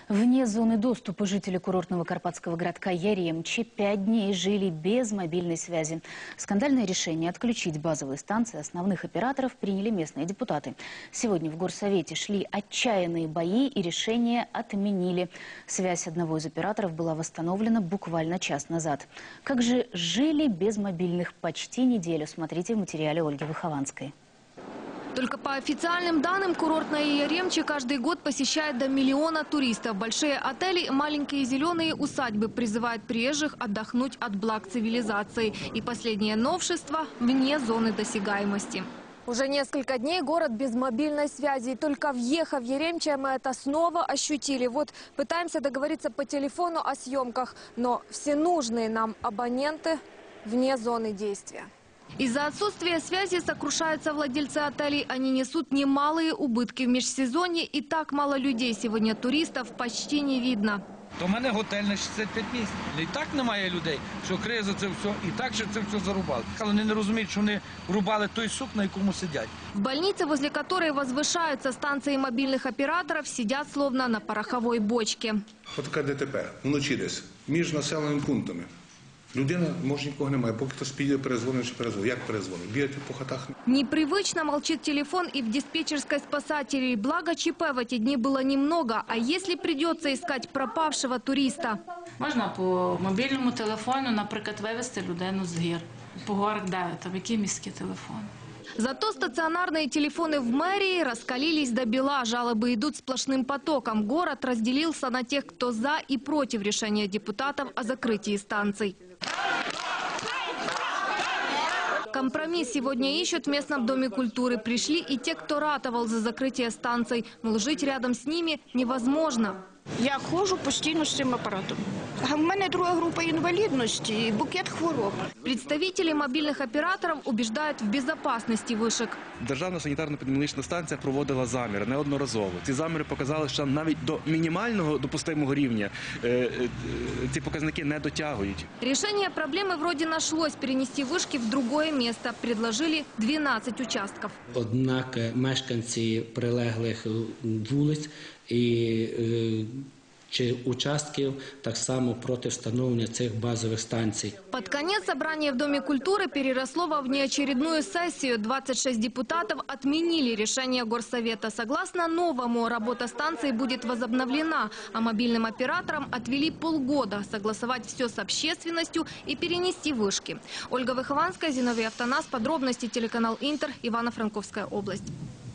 Вне зоны доступа жители курортного карпатского городка Яремчи 5 дней жили без мобильной связи. Скандальное решение отключить базовые станции основных операторов приняли местные депутаты. Сегодня в горсовете шли отчаянные бои и решение отменили. Связь одного из операторов была восстановлена буквально час назад. Как же жили без мобильных почти неделю? Смотрите в материале Ольги Выхованской. Только по официальным данным, курортная Яремчи каждый год посещает до 1 миллиона туристов. Большие отели, маленькие зеленые усадьбы призывают приезжих отдохнуть от благ цивилизации. И последнее новшество – вне зоны досягаемости. Уже несколько дней город без мобильной связи. И только въехав в Яремчи, мы это снова ощутили. Вот пытаемся договориться по телефону о съемках, но все нужные нам абоненты вне зоны действия. Из-за отсутствия связи сокрушаются владельцы отелей. Они несут немалые убытки в межсезонье. И так мало людей. Сегодня туристов почти не видно. У мене готель на 65 місць. І так немає людей, що криза це все, і так ще це все зарубали. Але вони не розуміють, що вони рубали той сук, на якому сидять. В больнице, возле которой возвышаются станции мобильных операторов, сидят словно на пороховой бочке. От таке ДТП вночі десь між населеними пунктами. Людина, може, нікого немає, поки хтось піде, перезвонить чи перезвонить. Як перезвонить? Бігати по хатах? Непривычно молчит телефон и в диспетчерской спасателей. Благо ЧП в эти дни было немного. А если придется искать пропавшего туриста? Можна по мобільному телефону, наприклад, вивезти людину з гір. По горах де там, який міський телефон. Зато стационарные телефоны в мэрии раскалились до бела. Жалобы идут сплошным потоком. Город разделился на тех, кто за и против решения депутатов о закрытии станций. Компромисс сегодня ищут в местном доме культуры. Пришли и те, кто ратовал за закрытие станций. Мол, жить рядом с ними невозможно. Я ходжу постійно з цим апаратом. А в мене друга група інвалідності і букет хвороб. Представители мобильных операторов убеждают в безопасности вышек. Державна санітарно-епідеміологічна станція проводила заміри неодноразово. Ці заміри показали, що навіть до мінімального допустимого рівня ці показники не дотягують. Решение проблемы вроде нашлось. Перенести вышки в другое место. Предложили 12 участков. Однак мешканці прилеглих вулиць і чи участків так само проти встановлення цих базових станцій. Под конец собрание в Доме культуры переросло во внеочередную сессию. 26 депутатов отменили решение горсовета. Согласно новому, работа станции будет возобновлена, а мобильным операторам отвели полгода согласовать все с общественностью и перенести вышки. Ольга Выхованская, Зиновий Автонас. Подробности телеканал Интер, Ивано-Франковская область.